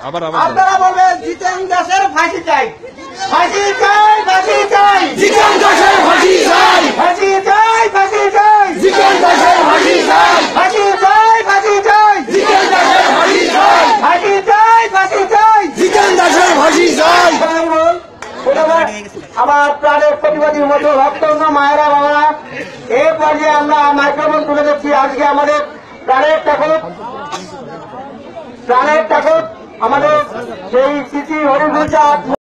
আপনারা বলবেন জিতেন দাসের ফাঁসি চাই, ফাঁসি চাই, ফাঁসি চাই, জিতেন দাসের ফাঁসি চাই, ফাঁসি চাই, ফাঁসি চাই, জিতেন দাসের ফাঁসি চাই, ফাঁসি চাই, ফাঁসি চাই, জিতেন দাসের ফাঁসি চাই, ফাঁসি চাই, ফাঁসি চাই, জিতেন দাসের ফাঁসি চাই। আমার প্রাণের প্রতিবাদীর মতো ভক্তন্য মায়েরা বাবা, এই পর্যায়ে আমরা মাইক্রোফোন তুলে দিচ্ছি। আজকে আমাদের প্রাণের ঠাকুর আমাদের সেই স্মৃতি হরিগুঞ্জা